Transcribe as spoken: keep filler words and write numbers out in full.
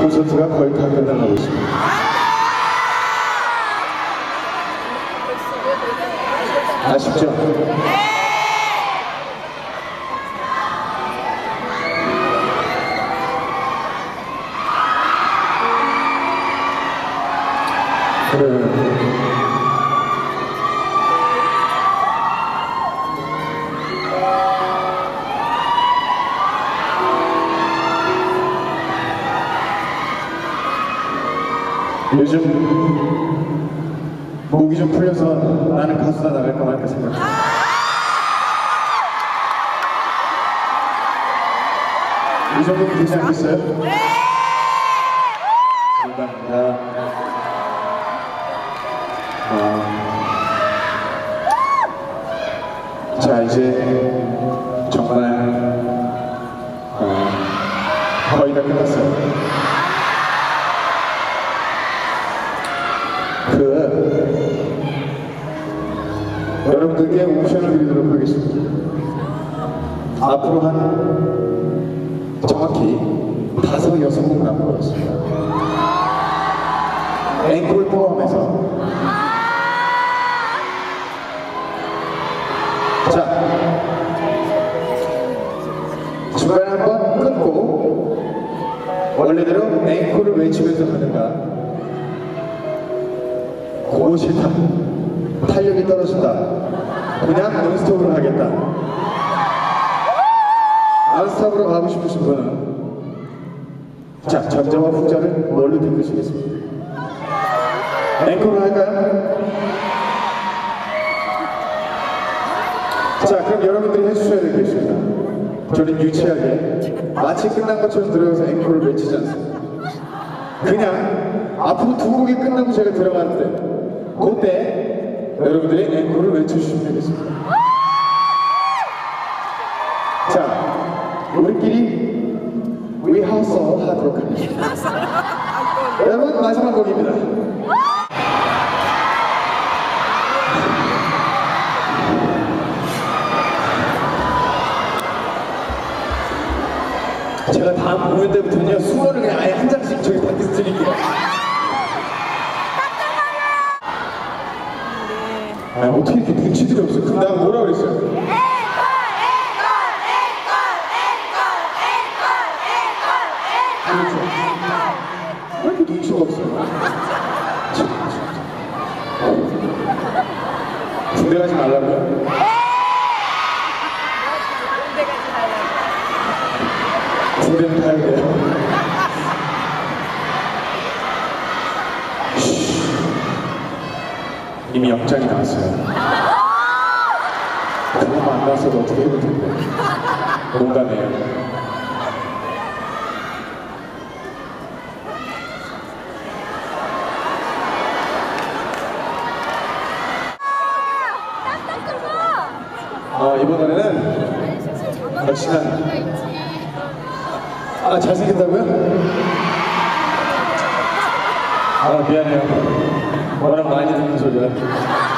콘서트가 거의 다 끝나가고 있습니다. 아쉽죠? 그래. 요즘 목이 좀 풀려서 나는 가수다 나갈까 말까 생각해. 이 정도면 되지 않겠어요? 네! 감사합니다. 어. 자, 이제 정말 어, 거의 다 끝났어요. 그 여러분들께 옵션을 드리도록 하겠습니다. 앞으로 한 정확히 다섯 여섯 곡 남은 것 같습니다. 앵콜 포함해서. 자, 중간에 한번 끊고 원래대로 앵콜을 외치면서 하는가, 그거 싫다, 탄력이 떨어진다, 그냥 논스톱으로 하겠다, 논스톱으로 가고 싶으신 분은 자, 전자와 후자를 뭘로 듣으시겠습니까? 앵콜로 할까요? 자, 그럼 여러분들이 해주셔야 될 게 있습니다. 저는 유치하게 마치 끝난 것처럼 들어가서 앵콜을 외치지 않습니다. 그냥 앞으로 두 곡이 끝나고 제가 들어갈 때 그때 여러분들이 앵콜을 외쳐주시면 되겠습니다. 자, 우리끼리 리허설 하도록 하겠습니다. 여러분, 마지막 곡입니다. 제가 다음 공연 때부터는요, 수건을 그냥 아예 한 장씩 저기 밖에서 드릴게요. 아, 어떻게 이렇게 눈치들이 없어요? 그럼 나 뭐라 그랬어요? 앵콜! 앵콜! 앵콜! 앵콜! 앵콜! 앵콜! 앵콜! 왜 이렇게 눈치가 없어요? 군대 가지 말라고요? 군대는 가야 돼요. 이미 영장이 나왔어요. 그거만 안 나왔어도 어떻게 해볼 텐데. 농담이에요. 어, 이번 노래는 역시나 아, 잘생겼다고요? 아, 미안해요. 워낙 많이 듣는 소리라.